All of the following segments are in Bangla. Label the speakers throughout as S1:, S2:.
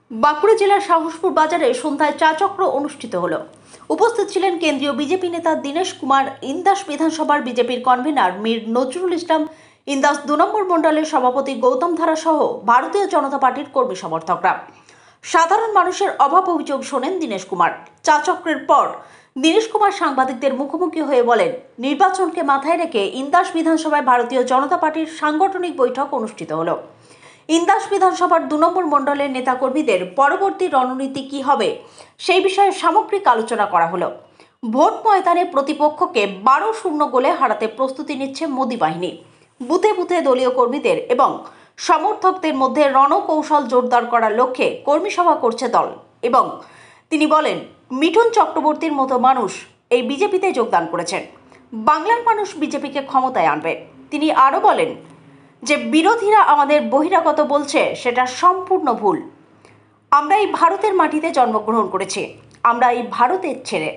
S1: বাঁকুড়া জেলার সাহসপুর বাজারে সন্ধ্যায় চা চক্র অনুষ্ঠিত হলো। উপস্থিত ছিলেন কেন্দ্রীয় বিজেপি নেতা দীনেশ কুমার, ইন্দাস বিধানসভার বিজেপির কনভেনার মীর নজরুল ইসলাম, ইন্দাস 2 নম্বর মণ্ডলের সভাপতি গৌতম ধারা সহ ভারতীয় জনতা পার্টির কর্মী সমর্থকরা। সাধারণ মানুষের অভাব অভিযোগ শোনেন দীনেশ কুমার। চা চক্রের পর দীনেশ কুমার সাংবাদিকদের মুখোমুখি হয়ে বলেন, নির্বাচনকে মাথায় রেখে ইন্দাস বিধানসভায় ভারতীয় জনতা পার্টির সাংগঠনিক বৈঠক অনুষ্ঠিত হলো। ইন্দাস বিধানসভার 2 নম্বর মণ্ডলের নেতাকর্মীদের পরবর্তী রণনীতি কি হবে সেই বিষয়ে সামগ্রিক আলোচনা করা হলো। ভোট ময়দানে প্রতিপক্ষকে 12-0 গোলে হারাতে প্রস্তুতি নিচ্ছে মোদি বাহিনী। বুথে বুথে দলীয় কর্মীদের এবং সমর্থকদের মধ্যে রণকৌশল জোরদার করার লক্ষ্যে কর্মী সভা করছে দল। এবং তিনি বলেন, মিঠুন চক্রবর্তীর মতো মানুষ এই বিজেপিতে যোগদান করেছেন। বাংলার মানুষ বিজেপিকে ক্ষমতায় আনবে। তিনি আরও বলেন যে বিরোধীরা আমাদের বহিরাগত বলছে, সেটা সম্পূর্ণ ভুল। আমরা এই ভারতের মাটিতে জন্মগ্রহণ করেছি, আমরা এই ভারতের ছেলে।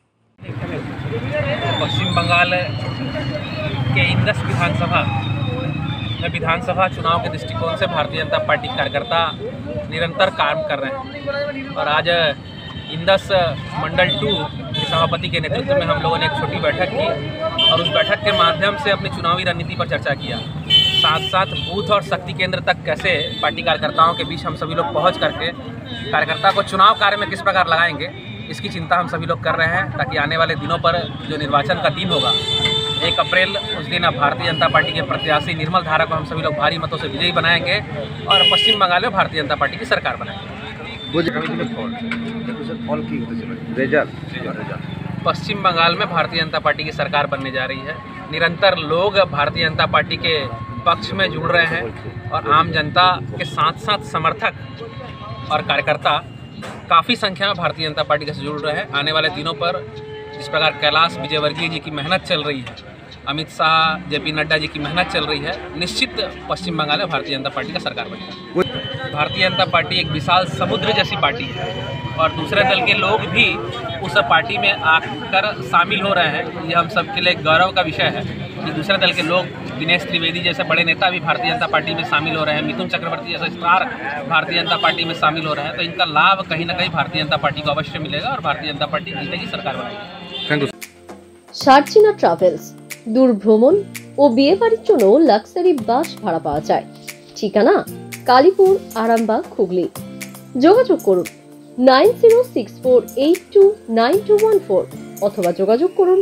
S2: पश्चिम बंगाल के इंदस विधानसभा चुनाव के दृष्टिकोण से भारतीय जनता पार्टी कार्यकर्ता निरंतर काम कर रहे हैं और आज इंदस मंडल 2 के सभापति के नेतृत्व में हम लोगों ने एक छोटी बैठक की और उस बैठक के माध्यम से अपनी चुनावी रणनीति पर चर्चा किया। साथ साथ बूथ और शक्ति केंद्र तक कैसे पार्टी कार्यकर्ताओं के बीच हम सभी लोग पहुंच करके कार्यकर्ता को चुनाव कार्य में किस प्रकार लगाएंगे, इसकी चिंता हम सभी लोग कर रहे हैं, ताकि आने वाले दिनों पर जो निर्वाचन का दिन होगा 1 अप्रैल, उस दिन भारतीय जनता पार्टी के प्रत्याशी निर्मल धारा को हम सभी लोग भारी मतों से विजयी बनाएंगे और पश्चिम बंगाल में भारतीय जनता पार्टी की सरकार बनाएंगे। पश्चिम बंगाल में भारतीय जनता पार्टी की सरकार बनने जा रही है। निरंतर लोग भारतीय जनता पार्टी के पक्ष में जुड़ रहे हैं और आम जनता के साथ साथ समर्थक और कार्यकर्ता काफ़ी संख्या में भारतीय जनता पार्टी से जुड़ रहे हैं। आने वाले दिनों पर जिस प्रकार कैलाश विजयवर्गीय जी की मेहनत चल रही है, अमित शाह, जेपी नड्डा जी की मेहनत चल रही है, निश्चित पश्चिम बंगाल में भारतीय जनता पार्टी का सरकार बनेगा। भारतीय जनता पार्टी एक विशाल समुद्र जैसी पार्टी है और दूसरे दल के लोग भी उस पार्टी में आकर शामिल हो रहे हैं। ये हम सबके लिए गौरव का विषय है कि दूसरे दल के लोग, दिनेश त्रिवेदी जैसे बड़े नेता भी भारतीय जनता पार्टी में शामिल हो रहे हैं, मिथुन चक्रवर्ती जैसे स्टार भारतीय जनता पार्टी में शामिल हो रहे हैं। तो इनका लाभ कहीं ना कहीं भारतीय जनता पार्टी को अवश्य मिलेगा और भारतीय जनता पार्टी जीतेगी, सरकार बनेगी।
S3: Thank you. সার্চিনা ট্রাভেলস দূর ভ্রমণ ও বিয়ে বাড়ির জন্য লাক্সারি বাস ভাড়া পাওয়া যায়। ঠিকানা কালীপুর, আরামবাগ, হুগলি। যোগাযোগ করুন 9064829214 অথবা যোগাযোগ করুন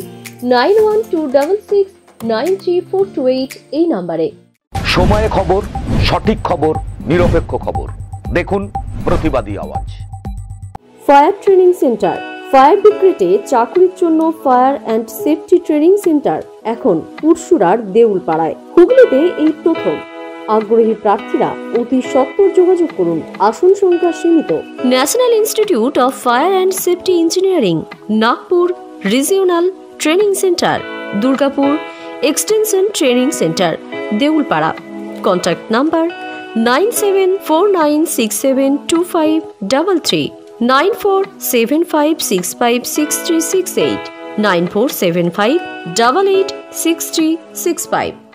S3: 9126693428 এই নম্বরে।
S4: সময়ে খবর, সঠিক খবর, নিরপেক্ষ খবর দেখুন প্রতিবাদী আওয়াজ।
S3: ফায়ার ট্রেনিং সেন্টার, ফায়ার ব্রিগেডে চাকরির জন্য fire and safety training centre এখন পুরসুরার দেউলপাড়ায়। হুগলিতে এই প্রথম। আগ্রহী প্রার্থীরা অতি সত্বর যোগাযোগ করুন। আসন সংখ্যা সীমিত। National institute of fire and safety engineering, Nagpur regional training centre, Durgapur extension training centre, Deulpara. Contact number 9749672533, 9475656368, 9475886365।